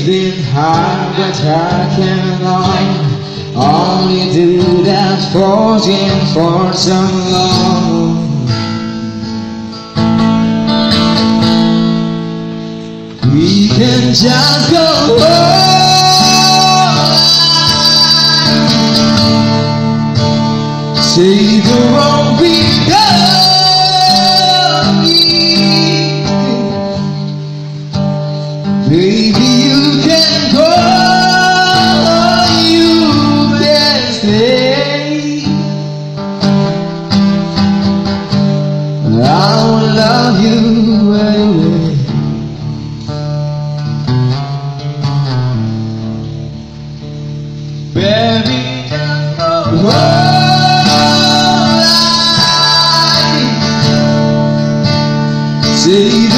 been hard, but I cannot only do that forging for so long. We can just go on, say the wrong baby, you can go, you can stay. I will love you anyway. Baby, just go on, say